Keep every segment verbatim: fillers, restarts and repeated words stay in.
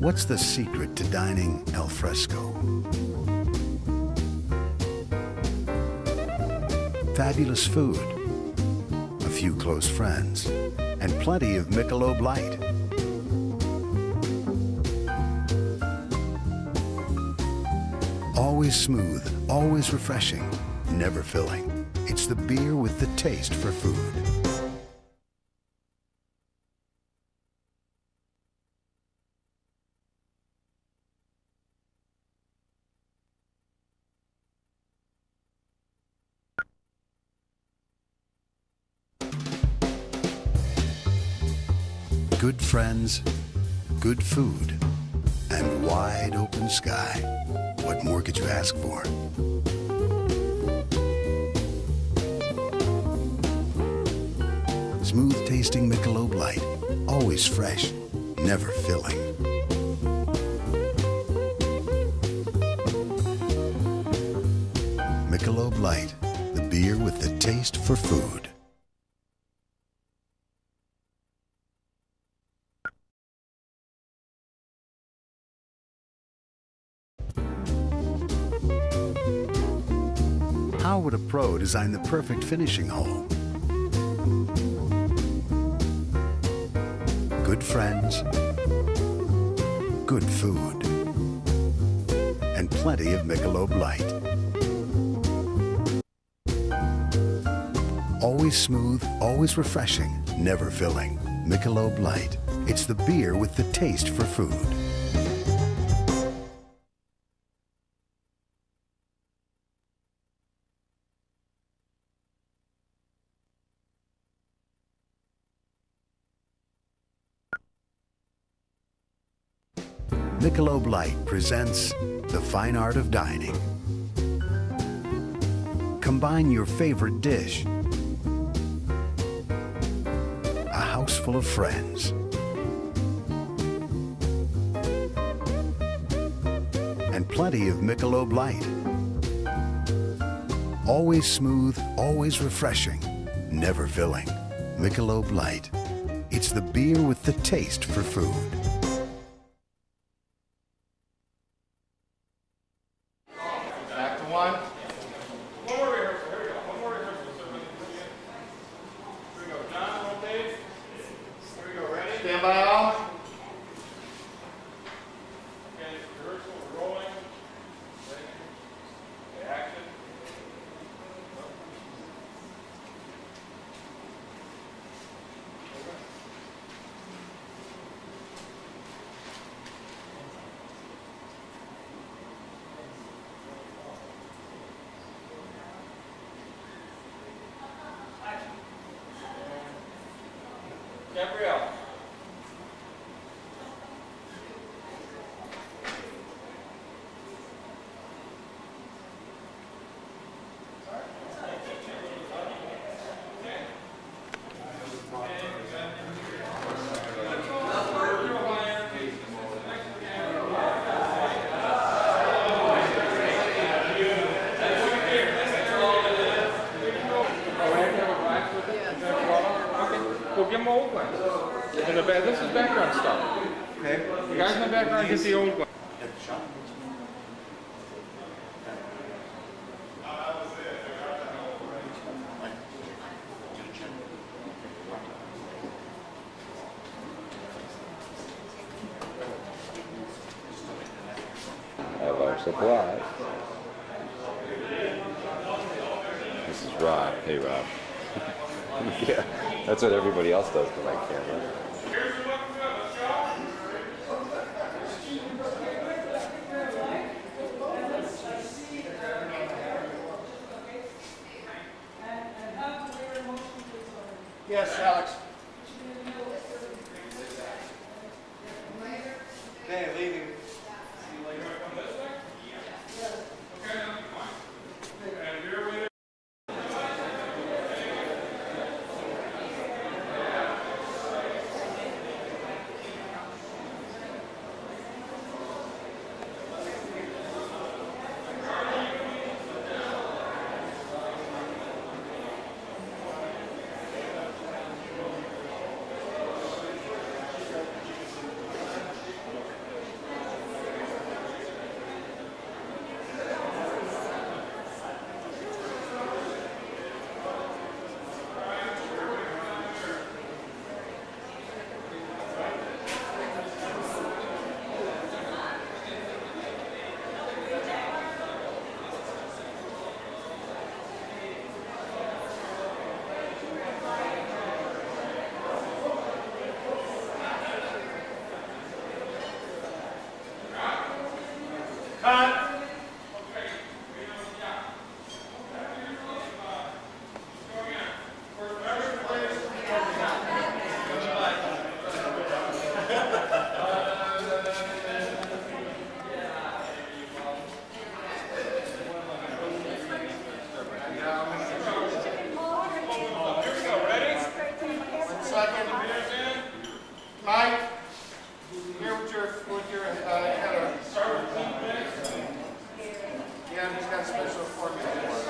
What's the secret to dining al fresco? Fabulous food, a few close friends, and plenty of Michelob Light. Always smooth, always refreshing, never filling. It's the beer with the taste for food. Good friends, good food, and wide open sky. What more could you ask for? Smooth tasting Michelob Light, always fresh, never filling. Michelob Light, the beer with the taste for food. How would a pro design the perfect finishing hole? Good friends, good food, and plenty of Michelob Light. Always smooth, always refreshing, never filling. Michelob Light. It's the beer with the taste for food. Michelob Light presents The Fine Art of Dining. Combine your favorite dish, a house full of friends, and plenty of Michelob Light. Always smooth, always refreshing, never filling. Michelob Light. It's the beer with the taste for food. One. One more rehearsal. Here we go. One more rehearsal. Here we go. John, roll tape. Here we go. Ready? Stand by all. Okay, rehearsal. We're rolling. Ready? Okay, action. Gabrielle. We'll give them old ones. In the back, this is background stuff. Okay. The guys in the background get the old one. Of our supplies. This is Rob. Hey, Rob. Yeah, that's what everybody else does to my camera. Yes, Alex. Okay, leaving. See you later. Come this way? Yes. Okay, that'll be fine. And you're with it. second. Mike, here with your, with your, uh, header. Start with clean minutes. Yeah, he's got a special formula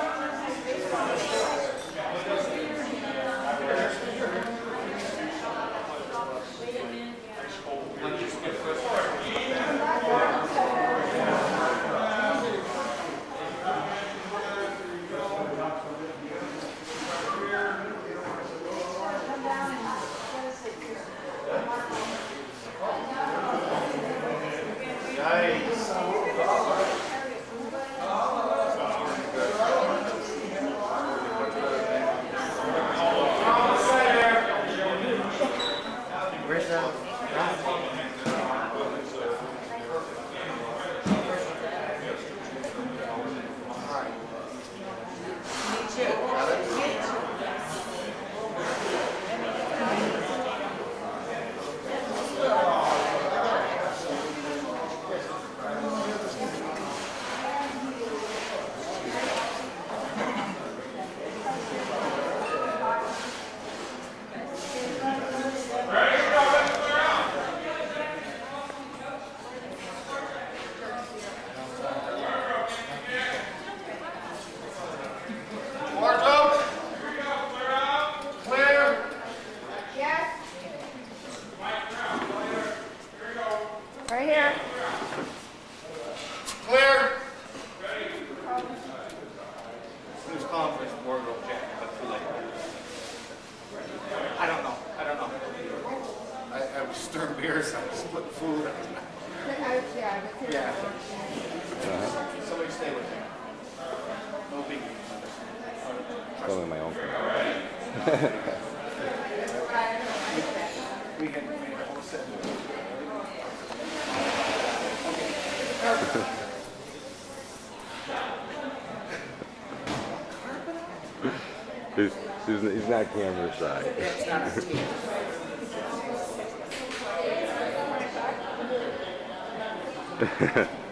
Right here. Clear. Who's calling for his wardrobe jacket, but too late. I don't know. I don't know. I, I was stirring beers. I was splitting food. Yeah. Yeah. Uh-huh. Somebody stay with me. No biggie. It's only my own thing. We can make a whole set. he's, he's, he's not camera shy. It's not a team.